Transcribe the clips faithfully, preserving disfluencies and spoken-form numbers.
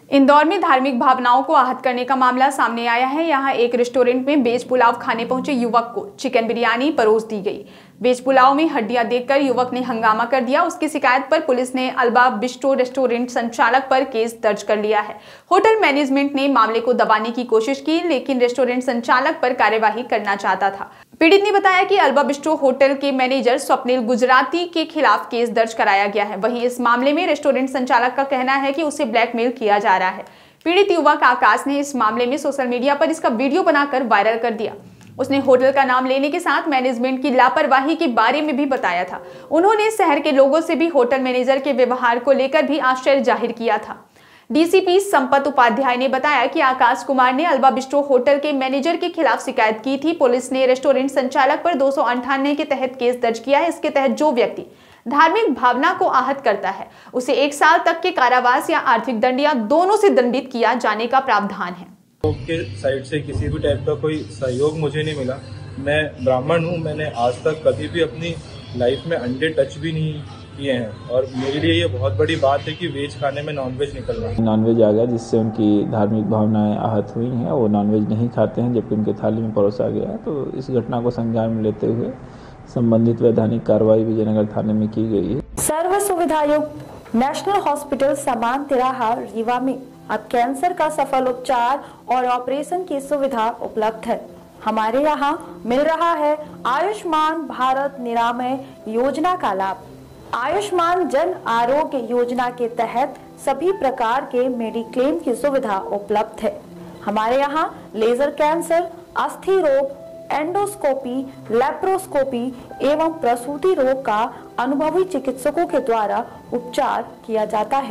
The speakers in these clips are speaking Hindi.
इंदौर में धार्मिक भावनाओं को आहत करने का मामला सामने आया है। यहाँ एक रेस्टोरेंट में वेज पुलाव खाने पहुंचे युवक को चिकन बिरयानी परोस दी गई। वेज पुलाव में हड्डियां देखकर युवक ने हंगामा कर दिया। उसकी शिकायत पर पुलिस ने अल्बा बिस्ट्रो रेस्टोरेंट संचालक पर केस दर्ज कर लिया है। होटल मैनेजमेंट ने मामले को दबाने की कोशिश की, लेकिन रेस्टोरेंट संचालक पर कार्यवाही करना चाहता था। पीड़ित ने बताया कि अल्बा बिस्ट्रो होटल के मैनेजर स्वप्निल गुजराती के खिलाफ केस दर्ज कराया गया है। वहीं इस मामले में रेस्टोरेंट संचालक का कहना है कि उसे ब्लैकमेल किया जा रहा है। पीड़ित युवक आकाश ने इस मामले में सोशल मीडिया पर इसका वीडियो बनाकर वायरल कर दिया। उसने होटल का नाम लेने के साथ मैनेजमेंट की लापरवाही के बारे में भी बताया था। उन्होंने शहर के लोगों से भी होटल मैनेजर के व्यवहार को लेकर भी आश्चर्य जाहिर किया था। डीसीपी संपत उपाध्याय ने बताया कि आकाश कुमार ने अल्बा बिस्ट्रो होटल के मैनेजर के खिलाफ शिकायत की थी। पुलिस ने रेस्टोरेंट संचालक पर दो सौ अंठानवे के तहत केस दर्ज किया है। इसके तहत जो व्यक्ति धार्मिक भावना को आहत करता है उसे एक साल तक के कारावास या आर्थिक दंड या दोनों से दंडित किया जाने का प्रावधान है। के साइड से किसी भी टाइप का कोई सहयोग मुझे नहीं मिला। मैं ब्राह्मण हूँ, मैंने आज तक कभी भी अपनी लाइफ में अंडे टच भी नहीं किए हैं और मेरे लिए ये बहुत बड़ी बात है कि वेज खाने में नॉनवेज निकल रहा है। नॉनवेज आ गया जिससे उनकी धार्मिक भावनाएं आहत हुई हैं। वो नॉनवेज नहीं खाते हैं जबकि उनके थाली में परोसा गया है। तो इस घटना को संज्ञान में लेते हुए संबंधित वैधानिक कार्रवाई विजयनगर थाने में की गई है। सर्व सुविधायुक्त नेशनल हॉस्पिटल समान तिराहा रीवा में अब कैंसर का सफल उपचार और ऑपरेशन की सुविधा उपलब्ध है। हमारे यहाँ मिल रहा है आयुष्मान भारत निरामय योजना का लाभ। आयुष्मान जन आरोग्य योजना के तहत सभी प्रकार के मेडिक्लेम की सुविधा उपलब्ध है। हमारे यहाँ लेजर कैंसर, अस्थि रोग, एंडोस्कोपी, लेप्रोस्कोपी एवं प्रसूति रोग का अनुभवी चिकित्सकों के द्वारा उपचार किया जाता है।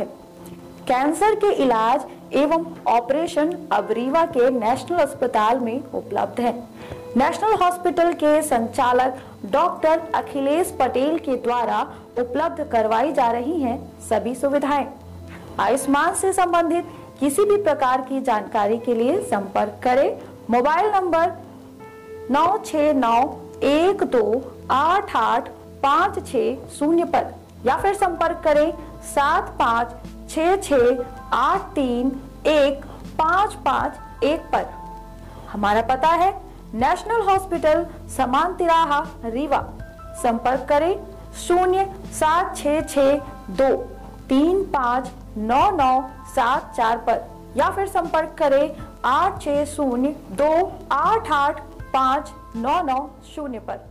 कैंसर के इलाज एवं ऑपरेशन अब रीवा के नेशनल अस्पताल में उपलब्ध है। नेशनल हॉस्पिटल के संचालक डॉक्टर अखिलेश पटेल के द्वारा उपलब्ध करवाई जा रही हैं सभी सुविधाएं। आयुष्मान से संबंधित किसी भी प्रकार की जानकारी के लिए संपर्क करें मोबाइल नंबर नौ छः नौ एक दो आठ आठ पाँच छः शून्य पर या फिर संपर्क करें सात पाँच छः छः आठ तीन एक पाँच पाँच एक पर। हमारा पता है नेशनल हॉस्पिटल समान तिराहा रीवा। संपर्क करें शून्य सात छः छः दो तीन पाँच नौ नौ सात चार पर या फिर संपर्क करें आठ छः शून्य दो आठ आठ पाँच नौ नौ शून्य पर।